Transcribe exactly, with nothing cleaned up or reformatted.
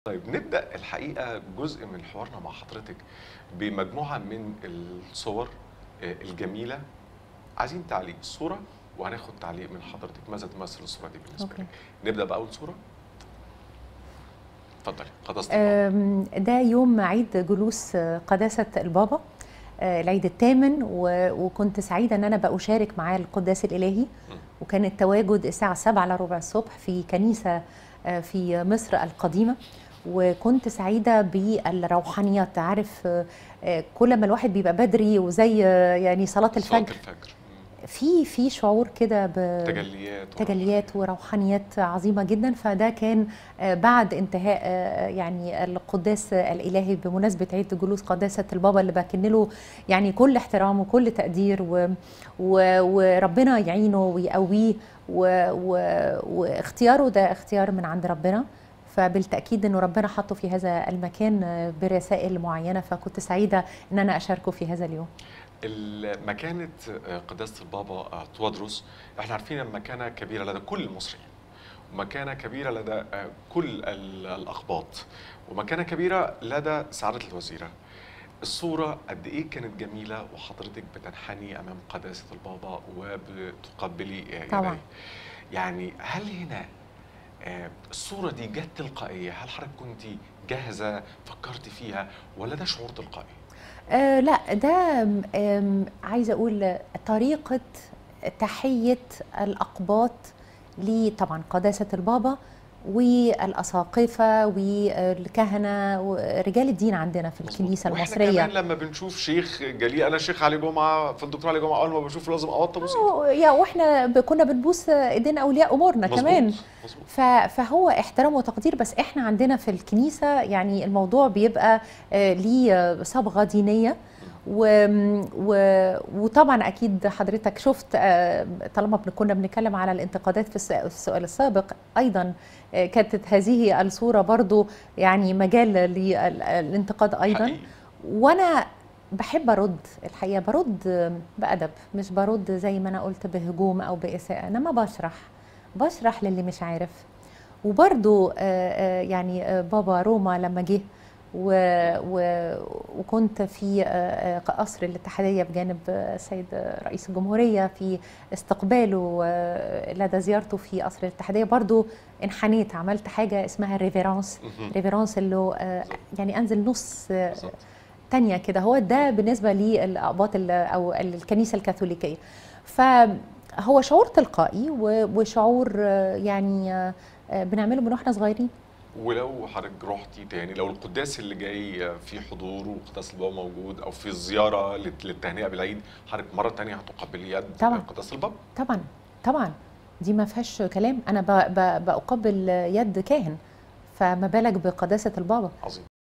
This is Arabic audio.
طيب نبدأ الحقيقة جزء من حوارنا مع حضرتك بمجموعة من الصور آه، الجميلة. عايزين تعليق الصورة وهناخد تعليق من حضرتك، ماذا تمثل الصورة دي بالنسبة أوكي. لك؟ نبدأ بأول صورة. اتفضلي قداسة البابا. أم، ده يوم عيد جلوس قداسة البابا، آه، العيد الثامن، و- وكنت سعيدة أن أنا بأشارك معاه القداس الإلهي. م. وكان التواجد الساعة سبعة إلا ربع الصبح في كنيسة آه، في مصر القديمة. وكنت سعيدة بالروحانيات. عارف، آه، آه، كل ما الواحد بيبقى بدري وزي آه، يعني صلاة صلاة الفجر، الفجر. م. في في شعور كده ب تجليات تجليات وروحانيات عظيمة جدا. فده كان آه، بعد انتهاء آه، يعني القداس الإلهي بمناسبة عيد جلوس قداسة البابا، اللي بكن له يعني كل احترام وكل تقدير، و و وربنا يعينه ويقويه، و و واختياره ده اختيار من عند ربنا. فبالتأكيد أنه ربنا حطه في هذا المكان آه، برسائل معينة. فكنت سعيدة أن أنا أشاركه في هذا اليوم. مكانة قداسة البابا توادرس، احنا عارفين مكانة كبيرة لدى كل المصريين، ومكانة كبيرة لدى كل ال- الأقباط، ومكانة كبيرة لدى سعادة الوزيرة. الصورة قد إيه كانت جميلة وحضرتك بتنحني أمام قداسة البابا وبتقبلي يديه. طبعا. يعني هل هنا آه، الصورة دي جت تلقائية؟ هل حضرتك كنت جاهزة فكرت فيها ولا ده شعور تلقائي؟ آه لا، ده آم، عايزه اقول طريقه تحيه الاقباط لي طبعا قداسه البابا والاساقفه والكهنه ورجال الدين عندنا في مظبوط. الكنيسه واحنا المصريه. كمان لما بنشوف شيخ جليل، انا الشيخ علي جمعه في الدكتور علي جمعه، اول ما بشوفه لازم اوطي بوس ايده. آه، يا واحنا ب- كنا بنبوس ايدين اولياء امورنا كمان. مظبوط مظبوط. ف- فهو احترام وتقدير. بس احنا عندنا في الكنيسه يعني الموضوع بيبقى آه، ليه آه، صبغه دينيه. و... و... وطبعا اكيد حضرتك شفت، آه، طالما بن- كنا بنتكلم على الانتقادات في الس- السؤال السابق ايضا، آه، كانت هذه الصوره برضو يعني مجال للانتقاد ايضا. حقيقي. وانا بحب ارد، الحقيقه برد بادب، مش برد زي ما انا قلت بهجوم او باساءه، انما بشرح بشرح للي مش عارف. وبرضو آه، آه، يعني آه، بابا روما لما جه و و وكنت في آه، آه، قصر الاتحادية بجانب آه، السيد رئيس الجمهورية في استقباله آه، لدى زيارته في قصر الاتحادية، برضو انحنيت، عملت حاجة اسمها ريفيرانس. مهم. ريفيرانس اللي هو آه، بالظبط. يعني أنزل نص آه، بالظبط. تانية كده. هو ده بالنسبة للأقباط ال- أو الكنيسة الكاثوليكية. فهو شعور تلقائي و- وشعور آه، يعني آه، آه، بنعمله من واحنا صغيرين. ولو حضرتك رحتي تاني، لو القداس اللي جاي في حضور وقداس البابا موجود، او في الزياره للت- للتهنئه بالعيد، حضرتك مره تانيه هتقبلي يد طبعا. قداسه البابا؟ طبعا طبعا، دي ما فيهاش كلام. انا ب- ب- بقبل يد كاهن، فما بالك بقداسة البابا. عظيم.